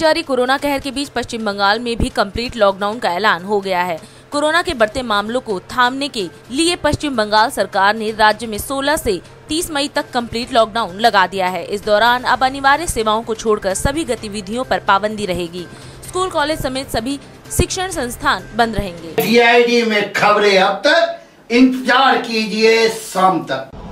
जारी कोरोना कहर के बीच पश्चिम बंगाल में भी कंप्लीट लॉकडाउन का ऐलान हो गया है। कोरोना के बढ़ते मामलों को थामने के लिए पश्चिम बंगाल सरकार ने राज्य में 16 से 30 मई तक कंप्लीट लॉकडाउन लगा दिया है। इस दौरान अब अनिवार्य सेवाओं को छोड़कर सभी गतिविधियों पर पाबंदी रहेगी। स्कूल, कॉलेज समेत सभी शिक्षण संस्थान बंद रहेंगे। DID में खबरें अब तक, इंतजार कीजिए शाम तक।